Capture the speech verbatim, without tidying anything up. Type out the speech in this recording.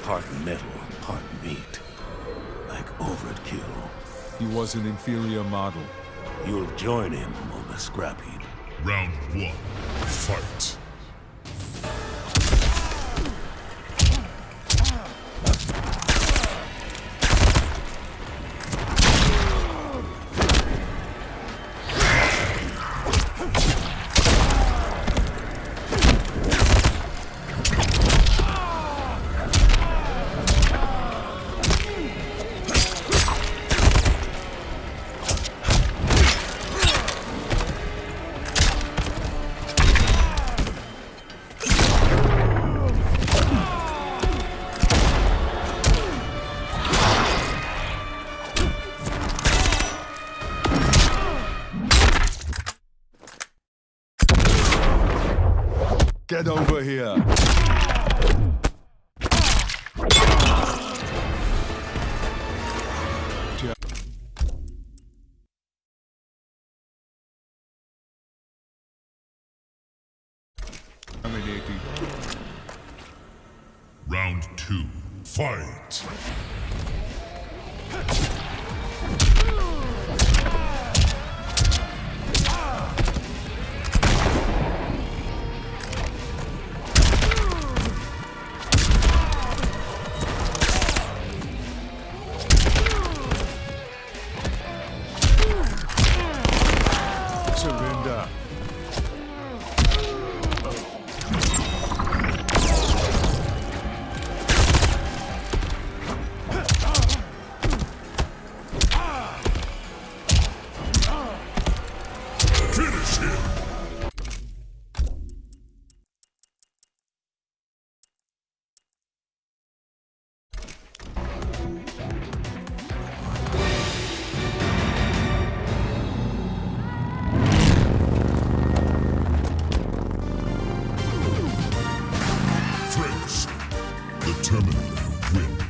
part metal, part meat. Like overkill. He was an inferior model. You'll join him on the scrap heap. Round one, fight. Get over here! Round two, fight! Surrender. Finish him! Friends, the Terminator wins.